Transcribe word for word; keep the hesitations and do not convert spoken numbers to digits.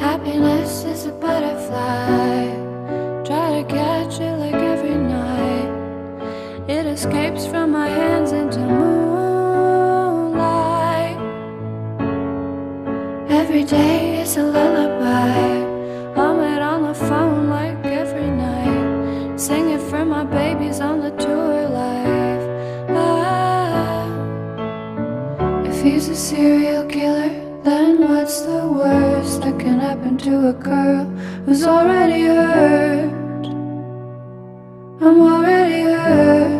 Happiness is a butterfly, try to catch it like every night. It escapes from my hands into moonlight. Every day is a lullaby, hum it on the phone like every night. Sing it for my babies on the tour life. Ah, if he's a serial killer, then what's the worst that can happen to a girl who's already hurt? I'm already hurt.